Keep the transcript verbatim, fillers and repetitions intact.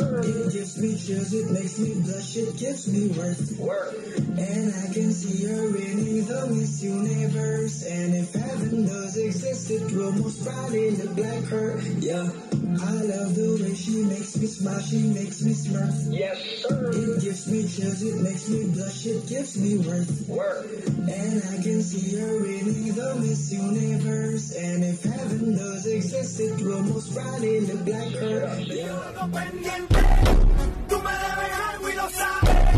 sir. It gives me chills, it makes me blush, it gives me worth. Work. And I can see her winning the Miss Universe. And if heaven does exist, it will most probably look like her. Yeah. I love the way she makes me smile, she makes me smirk. Yes, sir. It gives me chills, it makes me blush, it gives me worth. Work. And I can see her winning the Miss Universe. And if heaven does exist, it will most probably look like her. Yeah. Tú me debes algo y lo sabes.